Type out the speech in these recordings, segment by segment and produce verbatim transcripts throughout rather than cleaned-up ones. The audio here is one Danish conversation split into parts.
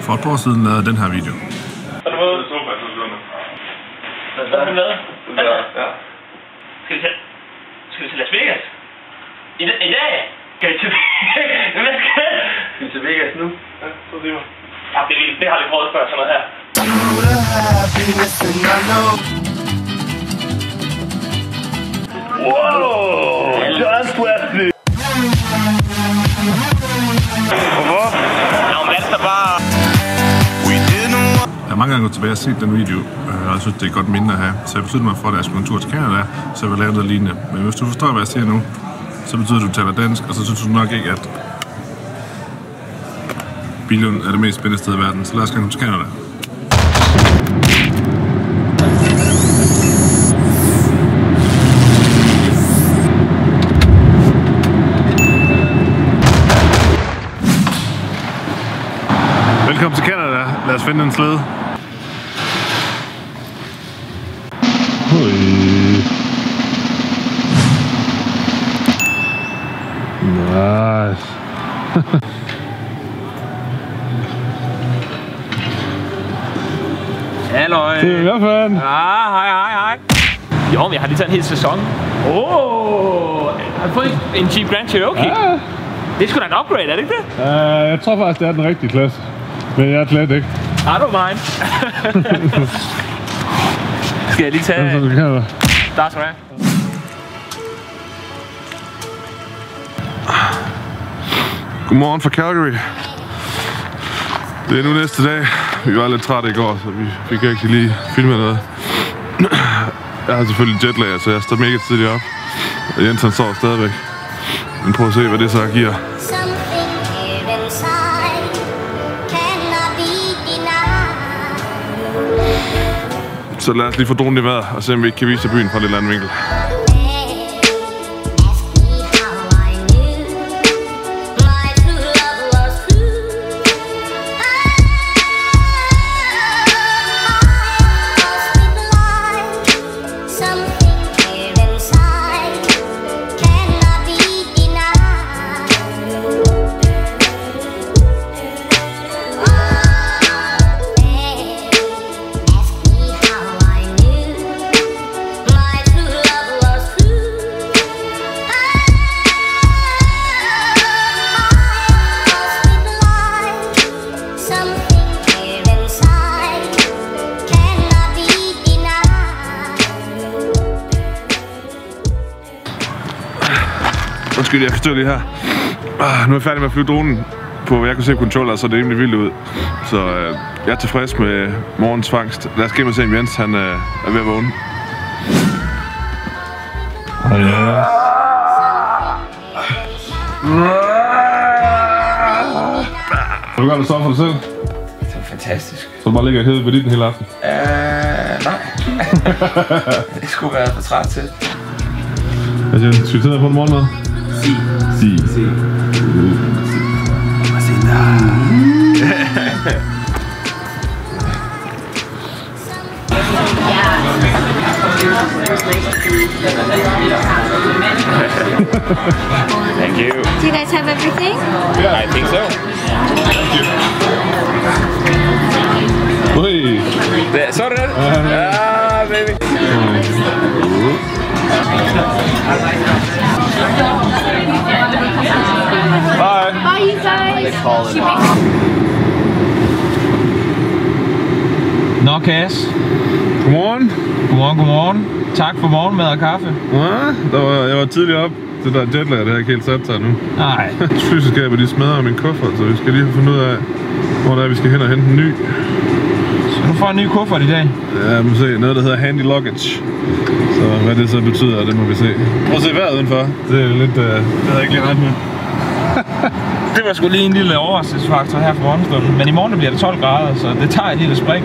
for et par år siden lavede den her video. Så du ved, super, så du med. Hvad har du lavet? Ja. Skal vi til, skal vi til Las Vegas? I, i dag? Skal vi til Vegas? Skal vi til Vegas nu? Ja, så siger vi. Ja, det, det har vi prøvet før, sådan noget her. Wow! Just Wesley! Hvorfor? Nå, men det er bare... Jeg har mange gange gået tilbage og set den video, og jeg synes, det er et godt minde at have. Så jeg besluttede mig for, at jeg skulle en tur til Canada, så jeg vil lave noget lignende. Men hvis du forstår, hvad jeg siger nu, så betyder det, at du taler dansk, og så synes du nok ikke, at Billund er det mest spændende sted i verden. Så lad os gå til Canada. Velkommen til Canada. Lad os finde en slæde. Hui. Nice. Halløj. Det er hvad fanden? Ja, hej, hej, hej. Jo, men jeg har lige taget en hel sæson. Åh, oh, har du fået en Jeep Grand Cherokee? Ja. Det er sgu da en upgrade, er det ikke det? Uh, jeg tror faktisk, det er den rigtige klasse. Men jeg er slet ikke. I don't mind. Skal jeg lige tage... Den, så du kan da. Der skal du have. Godmorgen fra Calgary. Det er nu næste dag. Vi var lidt trætte i går, så vi fik ikke lige filmet noget. Jeg har selvfølgelig jetlag, så jeg står mega tidligt op. Og Jens han sover stadigvæk. Men prøv at se, hvad det så giver. Så lad os lige få dronen i vejret, og se om vi ikke kan vise byen fra lidt anden vinkel. Undskyld, jeg forstår lige her. Ah, nu er jeg færdig med at flyve dronen på, jeg kunne se controller, så det er rimelig vildt ud. Så øh, jeg er tilfreds med morgens fangst. Lad os gå og se, om Jens han, øh, er ved at vågne. Oh, ja. Har du godt at sove for dig selv? Det var fantastisk. Så du bare ligger og hedder ved den hele aften? Uh, nej. Det skulle være for træt til. Hvad siger du? Skal vi tage på en morgenmad? Si. Si. Si. Thank you. Do you guys have everything? Yeah, I think so. Ui. Det, så er det det? Ja, baby. Bye. Bye, you guys. Nå, Kas. Godmorgen. Godmorgen, godmorgen. Tak for morgenmad og kaffe. Ja, der var, jeg var tidligt op. Det der jetlag, det har ikke helt sat sig nu. Nej. Flyselskaber, de smadrer min kuffert, så vi skal lige have fundet ud af, hvor der er, vi skal hen og hente en ny. Så du får en ny kuffert i dag? Ja, må se. Noget, der hedder handy luggage. Så hvad det så betyder, det må vi se. Prøv at se vejret udenfor. Det er lidt... Uh, det havde jeg ikke lige ret med. Det var sgu lige en lille overraskelsesfaktor her for morgenstunden. Men i morgen bliver det tolv grader, så det tager et lille spring.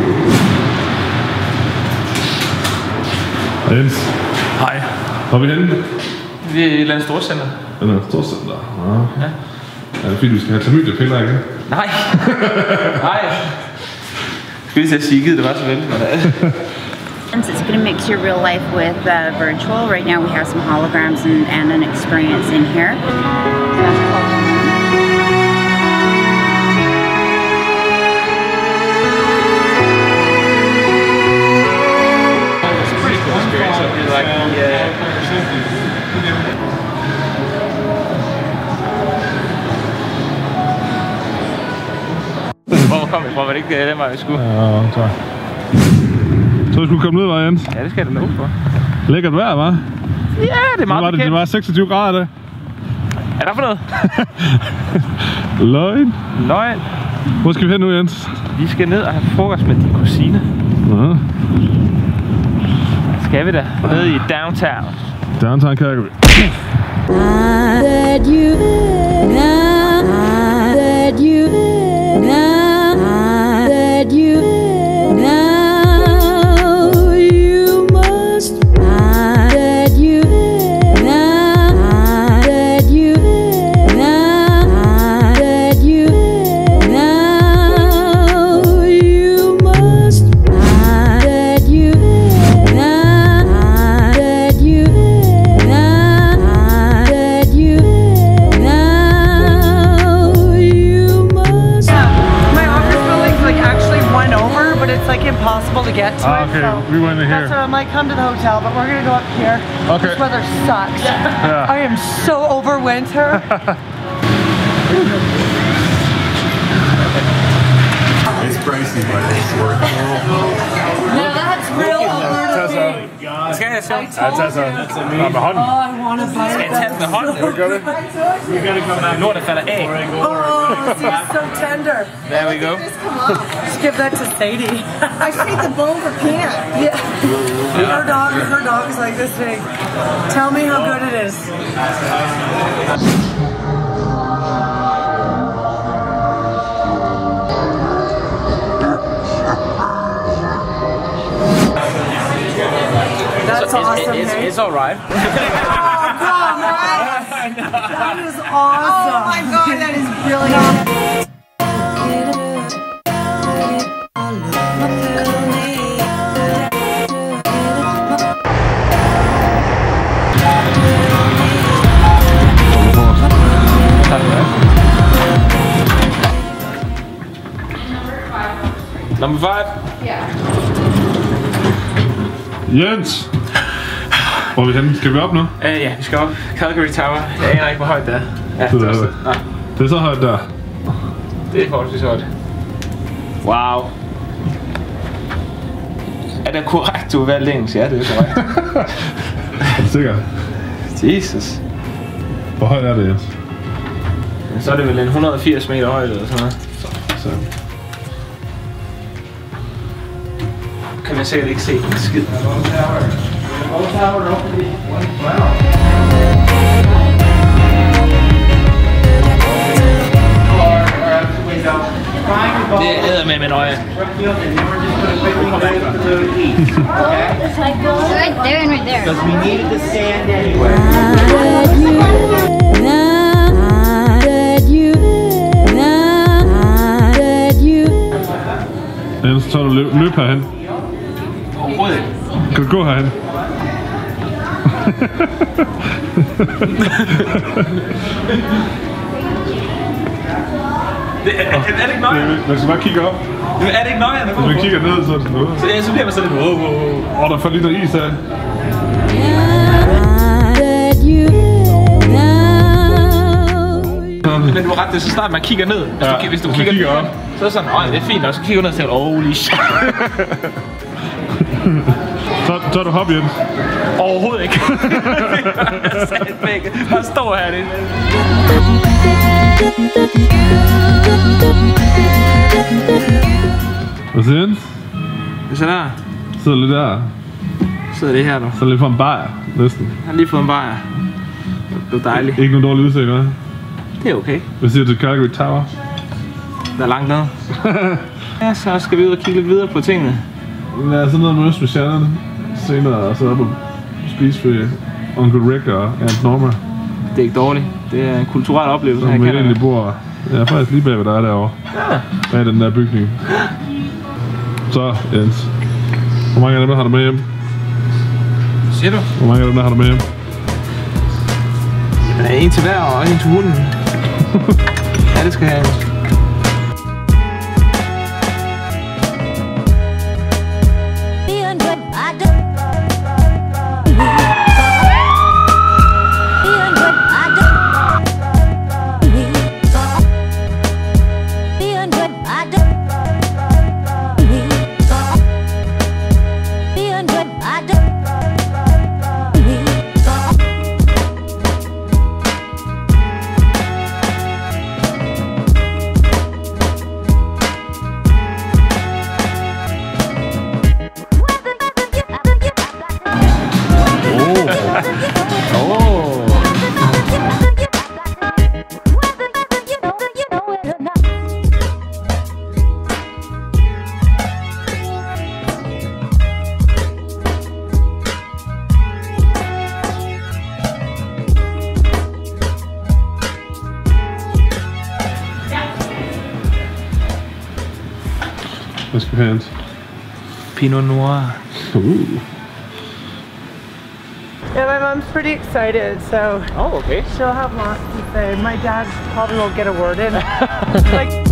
Jens. Hej. Hvor er vi henne? Vi er i et eller andet storcenter. Den er storcenter. Ja. Ja. Er det fordi, du skal have klamydia-piller, ikke? Nej. Nej. Skal vi lige sige, givet det var så vel. It's going to mix your real life with uh, virtual. Right now we have some holograms and, and an experience in here. kom fra, var det ikke den vej, vi skulle? Ja, tak. Så vi skulle komme ned, var Jens? Ja, det skal jeg da love for. Lækkert vejr, hva'? Ja, det er meget det, det var seksogtyve grader, det. Er der for noget? Løgn. Løgn. Hvor skal vi hen nu, Jens? Vi skal ned og have frokost med din kusine. Ja. Skal vi da? Nede i downtown. Downtown Calgary. That you now that you now that you now you must that you now that you now that you now you must that you now that you it's like impossible to get to ah, it. okay, So we went in here. that's why I'm like, come to the hotel, but we're gonna go up here. Okay. This weather sucks. Yeah. I am so over winter. It's pricey, but it's worth it. No, that's real over. Skal jeg så? Ja, tag så. Nå, med hånden. Oh, I want to buy Skal jeg tage den med hånden? Vil du gøre det? Lortet falder af. Oh, this is so tender. There we go. Just give that to Sadie. I see the bone for Pam. Yeah. Her dog, her dog is like this big. Tell me how good it is. That's awesome. It's, hey? it's all right. Oh, come on. That is awesome. Oh my god, that is brilliant. Number five. Jens! Hvor er vi henne? Skal vi op nu? Uh, ja, vi skal op. Calgary Tower. Jeg aner ikke, hvor højt det er. Ja, Det er det. Nej, Det er så højt der. det er forholdsvis højt. Wow. Er det korrekt, du valgte engelsk? Ja, det er korrekt. Er du sikker? Jesus. Hvor højt er det, Jens? Så er det vel en et hundrede og firs meter højt eller sådan noget. Så. Kan man sikkert ikke se en skid. Det æder med min øje. Right there and right there. that you now that you Jens, så tager du løb, løb herhen. Overhovedet ikke. Kan du gå herhen? Det er, er, er det ikke nøje? Man skal bare kigge op. Er det ikke nøje, at Hvis man kigger ned, så er det sådan noget. Så, ja, så bliver man sådan lidt wow, wow, wow. Åh, der falder lige noget is her. that you now Men du har ret, det er så snart man kigger ned. Hvis Ja, du, hvis du hvis man kigger, kigger ned, op. så er det sådan, åh, det er fint, og så kigger du ned og tænker, holy shit. Så, så er du hop, Jens. Overhovedet ikke. Bare stå her, det. Hvad siger Jens? Det er sådan der. Sidder lidt der. Sidder det her, du. Så lidt for en bajer, næsten. Jeg har lige fået en bajer. Det er dejligt. Ikke nogen dårlig udseende, hva'? Det er okay. Hvad siger du til Calgary Tower? Der er langt ned. Ja, så skal vi ud og kigge lidt videre på tingene. Ja, så ned og mødes med Shannon senere, og så op og spise ved Uncle Rick og Aunt Norma. Det er ikke dårligt. Det er en kulturel oplevelse her i Som vi Canada. egentlig bor. Jeg er faktisk lige bag ved dig derovre. Ja. Bag den der bygning. Så, Jens. Hvor mange af dem der har du med hjem? Siger du? Hvor mange af dem der har du med hjem? Jamen, en til hver og en til hunden. Ja, det skal jeg have. I don't Hvad skal vi have, Hans? Pinot Noir. Uh. Yeah, my mom's pretty excited, so Oh, okay. she'll have lots to say. My dad probably won't get a word in. Like.